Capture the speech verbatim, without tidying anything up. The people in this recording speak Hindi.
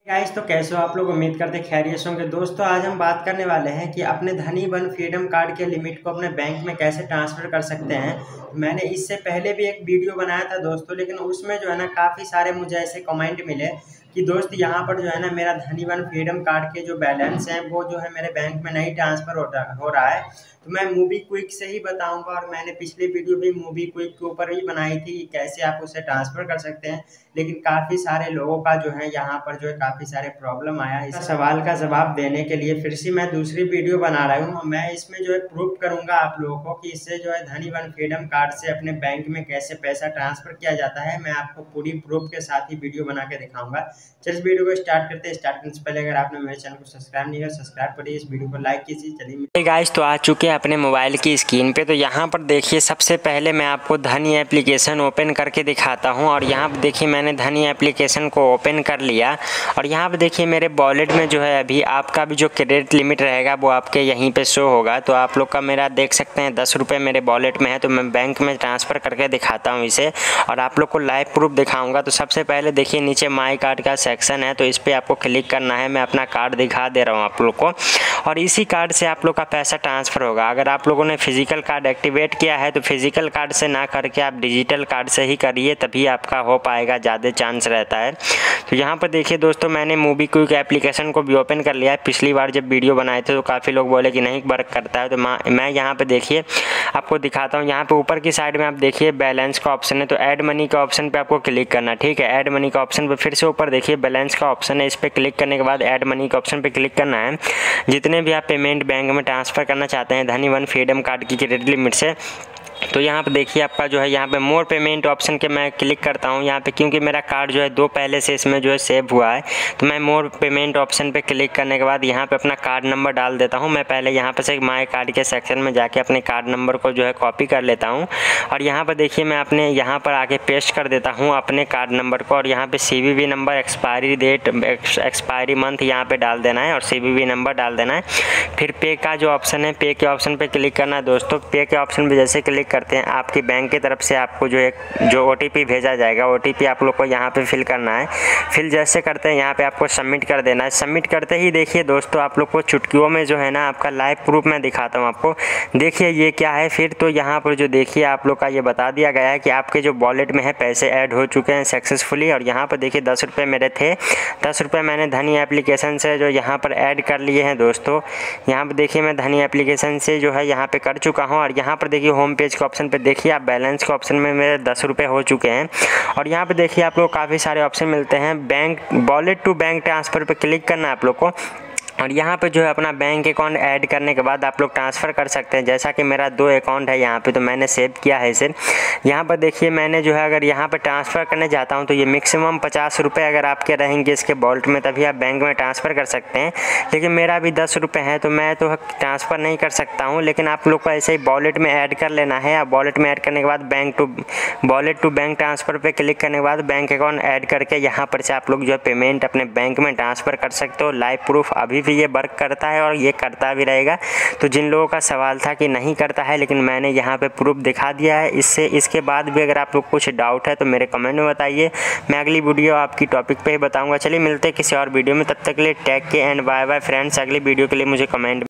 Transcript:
गाइस, तो कैसे हो आप लोग। उम्मीद करते खैरियत होंगे। दोस्तों, आज हम बात करने वाले हैं कि अपने धनी वन फ्रीडम कार्ड के लिमिट को अपने बैंक में कैसे ट्रांसफ़र कर सकते हैं। मैंने इससे पहले भी एक वीडियो बनाया था दोस्तों, लेकिन उसमें जो है ना काफ़ी सारे मुझे ऐसे कमेंट मिले कि दोस्त यहाँ पर जो है ना मेरा धनी वन फ्रीडम कार्ड के जो बैलेंस हैं वो जो है मेरे बैंक में नहीं ट्रांसफ़र हो रहा हो रहा है। तो मैं मूवी क्विक से ही बताऊंगा, और मैंने पिछली वीडियो भी मूवी क्विक के ऊपर ही बनाई थी कि कैसे आप उसे ट्रांसफ़र कर सकते हैं। लेकिन काफ़ी सारे लोगों का जो है यहाँ पर जो है काफ़ी सारे प्रॉब्लम आया। इस सवाल का जवाब देने के लिए फिर से मैं दूसरी वीडियो बना रहा हूँ। मैं इसमें जो है प्रूफ करूँगा आप लोगों को कि इससे जो है धनी वन फ्रीडम कार्ड से अपने बैंक में कैसे पैसा ट्रांसफ़र किया जाता है। मैं आपको पूरी प्रूफ के साथ ही वीडियो बना के दिखाऊंगा। चलिए इस वीडियो को स्टार्ट करते हैं। स्टार्ट करने से पहले अगर आपने मेरे चैनल को सब्सक्राइब नहीं किया, सब्सक्राइब करिए, इस वीडियो को लाइक कीजिए। चलिए गाइस, तो आ चुके हैं अपने मोबाइल की स्क्रीन पे। तो यहाँ पर देखिए, सबसे पहले मैं आपको धनी एप्लीकेशन ओपन करके दिखाता हूँ। और यहाँ पर देखिए मैंने धनी एप्लीकेशन को ओपन कर लिया। और यहाँ पर देखिए मेरे वॉलेट में जो है अभी आपका भी जो क्रेडिट लिमिट रहेगा वो आपके यहीं पे शो होगा। तो आप लोग का मेरा देख सकते हैं दस रुपये मेरे वॉलेट में है। तो मैं बैंक में ट्रांसफ़र करके दिखाता हूँ इसे, और आप लोग को लाइव प्रूफ दिखाऊँगा। तो सबसे पहले देखिए नीचे माई कार्ड का सेक्शन है, तो इस पर आपको क्लिक करना है। मैं अपना कार्ड दिखा दे रहा हूँ आप लोग को, और इसी कार्ड से आप लोग का पैसा ट्रांसफ़र होगा। अगर आप लोगों ने फिजिकल कार्ड एक्टिवेट किया है तो फिजिकल कार्ड से ना करके आप डिजिटल कार्ड से ही करिए, तभी आपका हो पाएगा, ज़्यादा चांस रहता है। तो यहाँ पर देखिए दोस्तों, मैंने मूवी क्विक एप्लीकेशन को भी ओपन कर लिया है। पिछली बार जब वीडियो बनाए थे तो काफ़ी लोग बोले कि नहीं वर्क करता है। तो मैं यहाँ पर देखिए आपको दिखाता हूँ। यहाँ पे ऊपर की साइड में आप देखिए बैलेंस का ऑप्शन है, तो ऐड मनी का ऑप्शन पे आपको क्लिक करना, ठीक है। ऐड मनी का ऑप्शन पे फिर से ऊपर देखिए बैलेंस का ऑप्शन है, इस पर क्लिक करने के बाद ऐड मनी का ऑप्शन पे क्लिक करना है। जितने भी आप पेमेंट बैंक में ट्रांसफ़र करना चाहते हैं धनी वन फ्रीडम कार्ड की क्रेडिट लिमिट से, तो यहाँ पे देखिए आपका जो है यहाँ पे मोर पेमेंट ऑप्शन के मैं क्लिक करता हूँ यहाँ पे, क्योंकि मेरा कार्ड जो है दो पहले से इसमें जो है सेव हुआ है। तो मैं मोर पेमेंट ऑप्शन पे क्लिक करने के बाद यहाँ पे अपना कार्ड नंबर डाल देता हूँ। मैं पहले यहाँ पे से माई कार्ड के सेक्शन में जाके अपने कार्ड नंबर को जो है कॉपी कर लेता हूँ, और यहाँ पर देखिए मैं अपने यहाँ पर आके पेस्ट कर देता हूँ अपने कार्ड नंबर को। और यहाँ पर C V V number, expiry date, expiry month यहाँ पर डाल देना है, और सी वी वी नंबर डाल देना है। फिर पे का जो ऑप्शन है, पे के ऑप्शन पर क्लिक करना है दोस्तों। पे के ऑप्शन पर जैसे क्लिक करते हैं, आपकी बैंक की तरफ से आपको जो एक जो ओ टी पी भेजा जाएगा, ओ टी पी आप लोग को यहाँ पे फिल करना है। फिल जैसे करते हैं यहाँ पे आपको सबमिट कर देना है। सबमिट करते ही देखिए दोस्तों आप लोग को चुटकियों में जो है ना आपका लाइव प्रूफ मैं दिखाता हूँ आपको। देखिए ये क्या है। फिर तो यहाँ पर जो देखिए आप लोग का ये बता दिया गया है कि आपके जो वॉलेट में है पैसे ऐड हो चुके हैं सक्सेसफुली। और यहाँ पर देखिए दस रुपये मेरे थे, दस रुपये मैंने धनी एप्लीकेशन से जो यहाँ पर ऐड कर लिए हैं दोस्तों। यहाँ पर देखिए मैं धनी एप्लीकेशन से जो है यहाँ पर कर चुका हूँ। और यहाँ पर देखिए होम पेज के ऑप्शन पर देखिए आप बैलेंस के ऑप्शन में मेरे दस रुपये हो चुके हैं। और यहाँ पे देखिए आप लोग काफ़ी सारे ऑप्शन मिलते हैं। Bank wallet to bank transfer पे क्लिक करना है आप लोग को, और यहाँ पे जो है अपना बैंक अकाउंट ऐड करने के बाद आप लोग ट्रांसफ़र कर सकते हैं। जैसा कि मेरा दो अकाउंट है यहाँ पे, तो मैंने सेव किया है इसे। यहाँ पर देखिए मैंने जो है अगर यहाँ पे ट्रांसफ़र करने जाता हूँ तो ये मैक्सिमम पचास रुपये अगर आपके रहेंगे इसके वॉलेट में, तभी आप बैंक में ट्रांसफ़र कर सकते हैं। लेकिन मेरा भी दस रुपये है तो मैं तो ट्रांसफ़र नहीं कर सकता हूँ। लेकिन आप लोग को ऐसे ही वॉलेट में ऐड कर लेना है। आप वॉलेट में ऐड करने के बाद bank to wallet to bank transfer पर क्लिक करने के बाद बैंक अकाउंट ऐड करके यहाँ पर से आप लोग जो है पेमेंट अपने बैंक में ट्रांसफ़र कर सकते हो। लाइव प्रूफ अभी भी ये वर्क करता है और ये करता भी रहेगा। तो जिन लोगों का सवाल था कि नहीं करता है, लेकिन मैंने यहाँ पे प्रूफ दिखा दिया है। इससे इसके बाद भी अगर आप लोग कुछ डाउट है तो मेरे कमेंट में बताइए। मैं अगली वीडियो आपकी टॉपिक पे ही बताऊंगा। चलिए मिलते हैं किसी और वीडियो में, तब तक के लिए take care and bye bye friends. अगली वीडियो के लिए मुझे कमेंट